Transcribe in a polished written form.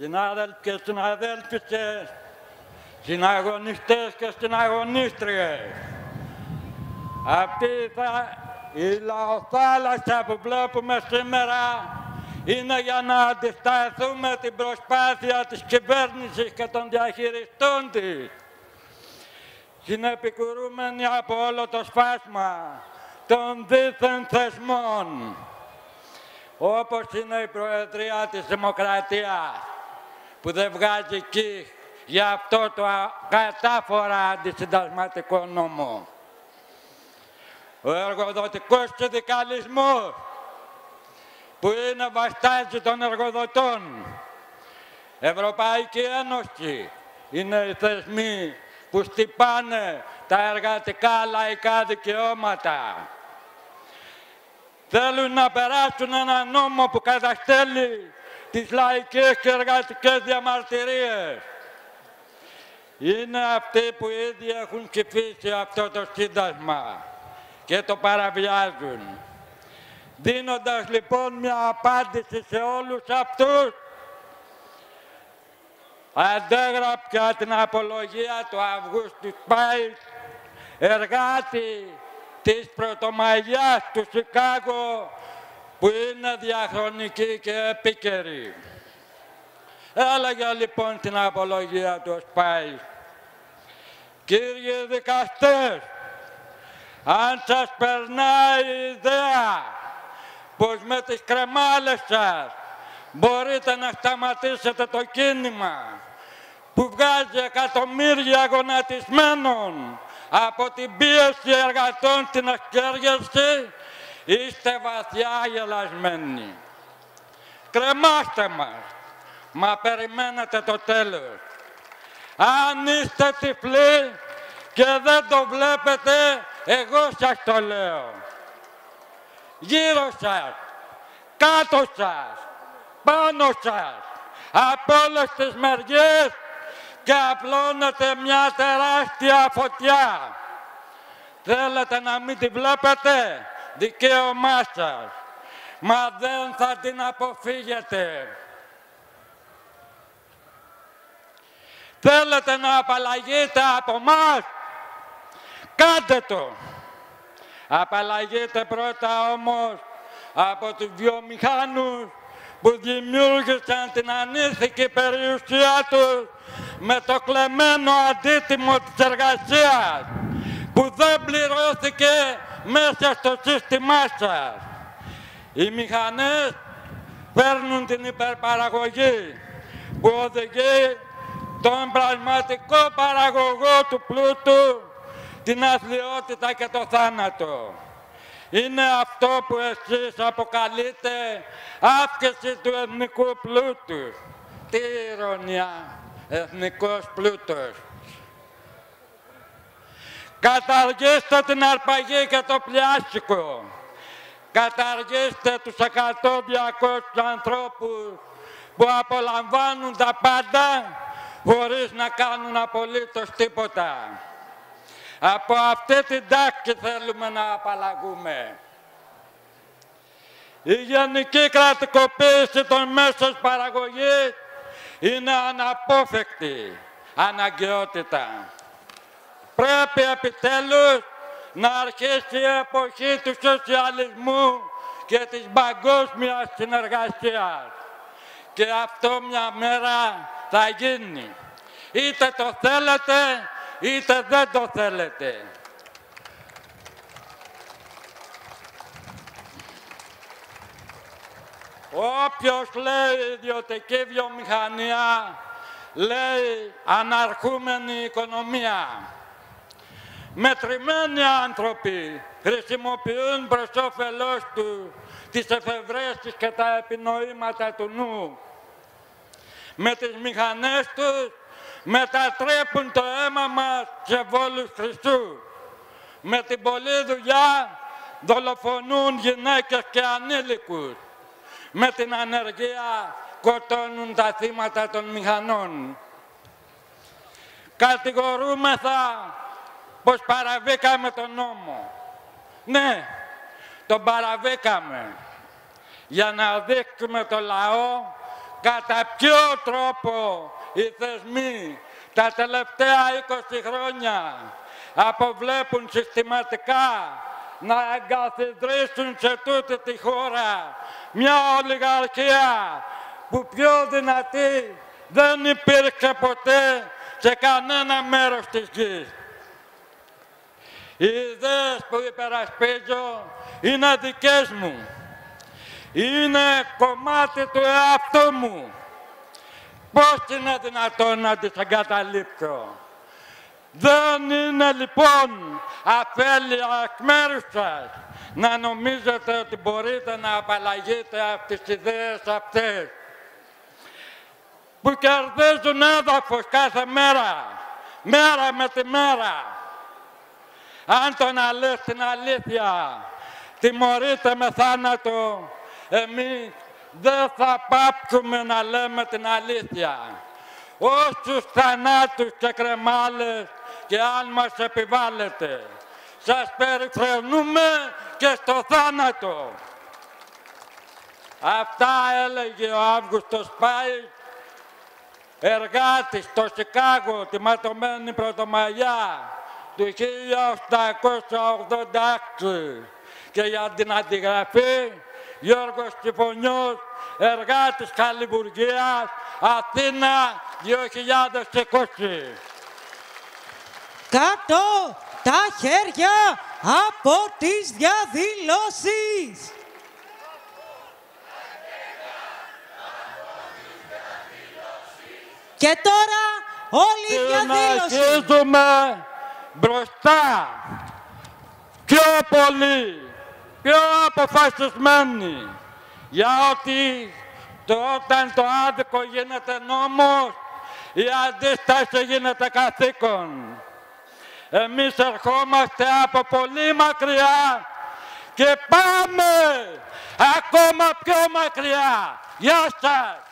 συνάδελφοι και συναδέλφισες, συναγωνιστές και συναγωνίστριες. Αυτή η λαοθάλασσα που βλέπουμε σήμερα είναι για να αντισταθούμε την προσπάθεια της κυβέρνησης και των διαχειριστών της, συνεπικουρούμενοι από όλο το σφάσμα των δίθεν θεσμών, όπως είναι η Προεδρία της Δημοκρατίας, που δεν βγάζει κύχ για αυτό το κατάφορα αντισυνταγματικό νόμο. Ο εργοδοτικός συνδικαλισμός, που είναι βαστάζι των εργοδοτών, Ευρωπαϊκή Ένωση, είναι οι θεσμοί που στυπάνε τα εργατικά λαϊκά δικαιώματα. Θέλουν να περάσουν ένα νόμο που καταστέλει τις λαϊκές και εργατικές διαμαρτυρίες. Είναι αυτοί που ήδη έχουν ψηφίσει αυτό το σύνταγμα και το παραβιάζουν. Δίνοντας λοιπόν μια απάντηση σε όλους αυτούς, αντέγραψα την απολογία του Αυγούστου Σπάις, εργάτη της Πρωτομαγιάς του Σικάγο, που είναι διαχρονική και επίκαιρη. Έλεγε λοιπόν την απολογία του Σπάις: «Κύριοι δικαστές, αν σας περνάει η ιδέα πως με τις κρεμάλες σας μπορείτε να σταματήσετε το κίνημα που βγάζει εκατομμύρια γονατισμένων από την πίεση εργατών στην εξέργεση, είστε βαθιά γελασμένοι. Κρεμάστε μας, μα περιμένετε το τέλος. Αν είστε τυφλοί και δεν το βλέπετε, εγώ σας το λέω. Γύρω σας, κάτω σας, πάνω σας, από όλες τις μεριές, και απλώνεται μια τεράστια φωτιά. Θέλετε να μην τη βλέπετε? Δικαίωμά σας. Μα δεν θα την αποφύγετε. Θέλετε να απαλλαγείτε από μας? Κάντε το. Απαλλαγείτε πρώτα όμως από τους βιομηχάνους που δημιούργησαν την ανήθικη περιουσία τους με το κλεμμένο αντίτιμο της εργασίας, που δεν πληρώθηκε μέσα στο σύστημά σας. Οι μηχανές παίρνουν την υπερπαραγωγή που οδηγεί τον πραγματικό παραγωγό του πλούτου την αθλιότητα και το θάνατο. Είναι αυτό που εσείς αποκαλείτε αύξηση του εθνικού πλούτου. Τι ηρωνία, εθνικός πλούτος. Καταργήστε την αρπαγή και το πλιάσικο. Καταργήστε τους 100-200 ανθρώπους που απολαμβάνουν τα πάντα χωρίς να κάνουν απολύτως τίποτα. Από αυτή την τάξη θέλουμε να απαλλαγούμε. Η γενική κρατικοποίηση των μέσων παραγωγής είναι αναπόφευκτη αναγκαιότητα. Πρέπει επιτέλους να αρχίσει η εποχή του σοσιαλισμού και της παγκόσμιας συνεργασίας. Και αυτό μια μέρα θα γίνει. Είτε το θέλετε, είτε δεν το θέλετε. Όποιος λέει ιδιωτική βιομηχανία, λέει αναρχούμενη οικονομία. Μετρημένοι άνθρωποι χρησιμοποιούν προς όφελός του τις εφευρέσεις και τα επινοήματα του νου. Με τις μηχανές τους μετατρέπουν το αίμα μας σε βόλους χρυσού. Με την πολλή δουλειά δολοφονούν γυναίκες και ανήλικους. Με την ανεργία σκοτώνουν τα θύματα των μηχανών. Κατηγορούμεθα πως παραβήκαμε τον νόμο. Ναι, τον παραβήκαμε για να δείξουμε το λαό κατά ποιο τρόπο οι θεσμοί τα τελευταία 20 χρόνια αποβλέπουν συστηματικά να εγκαθιδρύσουν σε τούτη τη χώρα μια ολιγαρχία που πιο δυνατή δεν υπήρξε ποτέ σε κανένα μέρος της γης. Οι ιδέες που υπερασπίζω είναι δικές μου. Είναι κομμάτι του εαυτού μου. Πώς είναι δυνατόν να τις εγκαταλείψω? Δεν είναι λοιπόν αφέλεια εκ μέρους σας να νομίζετε ότι μπορείτε να απαλλαγείτε από τις ιδέες αυτές που κερδίζουν έδαφος κάθε μέρα, μέρα με τη μέρα. Αν το να λες την αλήθεια τιμωρείται με θάνατο, εμείς δεν θα πάψουμε να λέμε την αλήθεια. Όσους θανάτους και κρεμάλες και αν μας επιβάλλετε, σας περιφρονούμε και στο θάνατο. Αυτά έλεγε ο Αύγουστος Πάης, εργάτης στο Σικάγο, τη ματωμένη Πρωτομαγιά του 1886, και για την αντιγραφή Γιώργος Κηφωνιός, εργάτης Χαλιβουργίας, Αθήνα 2020. Κάτω τα χέρια από τις διαδηλώσεις. Και τώρα όλη η διαδήλωση. Συνεχίζουμε μπροστά, πιο πολύ, πιο αποφασισμένοι, για ότι όταν το άδικο γίνεται νόμος, η αντίσταση γίνεται καθήκον. Εμείς ερχόμαστε από πολύ μακριά και πάμε ακόμα πιο μακριά. Γεια σας!